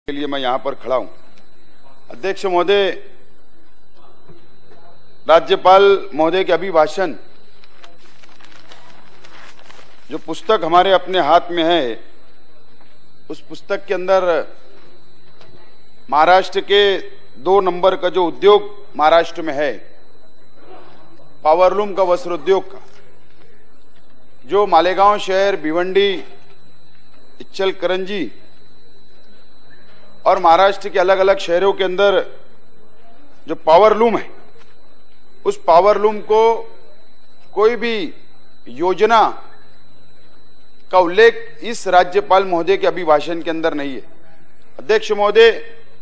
के लिए मैं यहां पर खड़ा हूं। अध्यक्ष महोदय, राज्यपाल महोदय के अभिभाषण जो पुस्तक हमारे अपने हाथ में है, उस पुस्तक के अंदर महाराष्ट्र के 2 नंबर का जो उद्योग महाराष्ट्र में है, पावरलूम का, वस्त्र उद्योग का, जो मालेगांव शहर, भिवंडी, इचलकरंजी और महाराष्ट्र के अलग अलग शहरों के अंदर जो पावरलूम है, उस पावरलूम को कोई भी योजना का उल्लेख इस राज्यपाल महोदय के अभिभाषण के अंदर नहीं है। अध्यक्ष महोदय,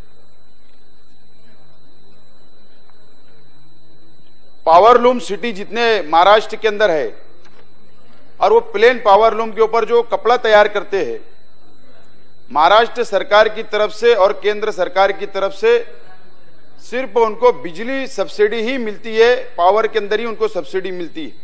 पावरलूम सिटी जितने महाराष्ट्र के अंदर है और वो प्लेन पावरलूम के ऊपर जो कपड़ा तैयार करते हैं, महाराष्ट्र सरकार की तरफ से और केंद्र सरकार की तरफ से सिर्फ उनको बिजली सब्सिडी ही मिलती है, पावर के अंदर ही उनको सब्सिडी मिलती है।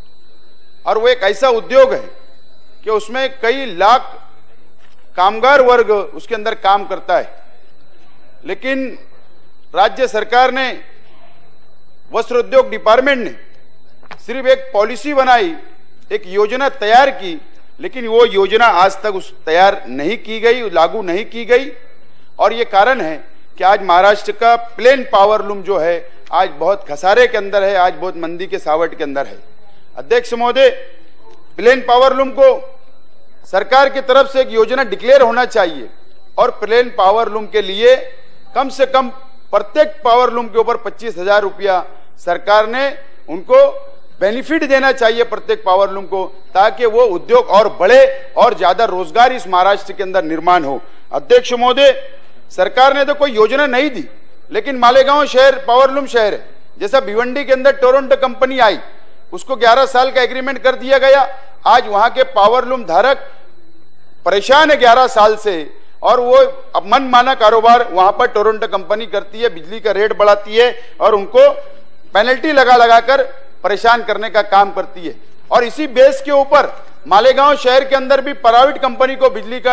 और वो एक ऐसा उद्योग है कि उसमें कई लाख कामगार वर्ग उसके अंदर काम करता है। लेकिन राज्य सरकार ने, वस्त्र उद्योग डिपार्टमेंट ने सिर्फ एक पॉलिसी बनाई, एक योजना तैयार की, लेकिन वो योजना आज तक तैयार नहीं की गई, लागू नहीं की गई। और ये कारण है कि आज महाराष्ट्र का प्लेन पावरलूम जो है आज बहुत खसारे के अंदर है, आज बहुत मंदी के सावट के अंदर है। अध्यक्ष महोदय, प्लेन पावरलूम को सरकार की तरफ से एक योजना डिक्लेयर होना चाहिए और प्लेन पावरलूम के लिए कम से कम प्रत्येक पावरलूम के ऊपर 25,000 रुपया सरकार ने उनको बेनिफिट देना चाहिए प्रत्येक पावरलूम को, ताकि वो उद्योग और बढ़े और ज्यादा रोजगार इस महाराष्ट्र के अंदर निर्माण हो। अध्यक्ष महोदय, सरकार ने तो कोई योजना नहीं दी, लेकिन मालेगांव शहर पावरलूम शहर है। जैसा भिवंडी के अंदर टोरंटो कंपनी आई, उसको 11 साल का एग्रीमेंट कर दिया गया। आज वहां के पावरलूम धारक परेशान है 11 साल से, और वो अब मनमाना कारोबार वहां पर टोरंटो कंपनी करती है, बिजली का रेट बढ़ाती है और उनको पेनल्टी लगा लगाकर परेशान करने का काम करती है। और इसी बेस के ऊपर मालेगांव शहर के अंदर भी प्राइवेट कंपनी को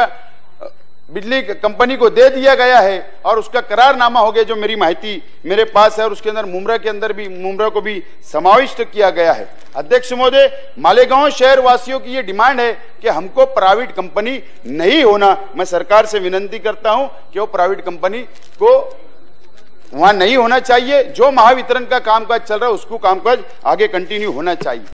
बिजली कंपनी को दे दिया गया है और उसका करारनामा हो गया, जो मेरी माहिती मेरे पास है, और उसके अंदर मुमरा को भी समाविष्ट किया गया है। अध्यक्ष महोदय, मालेगांव शहर वासियों की ये डिमांड है कि हमको प्राइवेट कंपनी नहीं होना। मैं सरकार से विनती करता हूं कि वो प्राइवेट कंपनी को वहां नहीं होना चाहिए। जो महावितरण का कामकाज चल रहा है, उसको कामकाज आगे कंटिन्यू होना चाहिए।